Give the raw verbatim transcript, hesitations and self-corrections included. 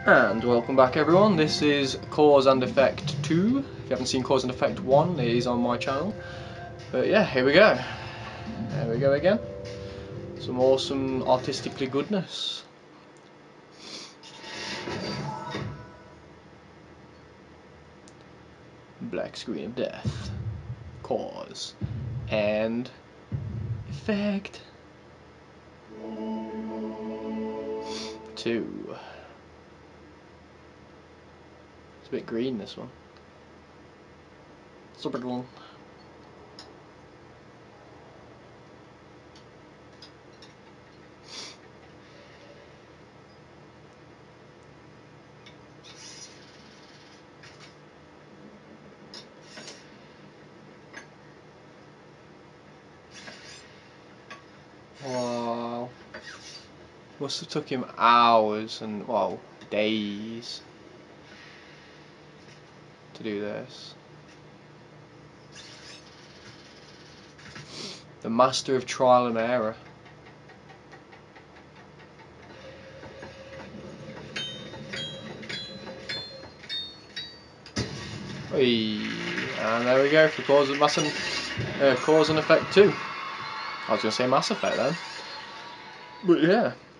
And welcome back everyone, this is Cause and Effect two. If you haven't seen Cause and Effect one, it is on my channel. But yeah, here we go. There we go again. Some awesome artistically goodness. Black screen of death. Cause and Effect two. It's a bit green, this one. Super cool. Wow. Must have took him hours and, well, days to do this. The master of trial and error. Hey, and there we go for cause and mass and uh, cause and effect two. I was gonna say Mass Effect then, but yeah.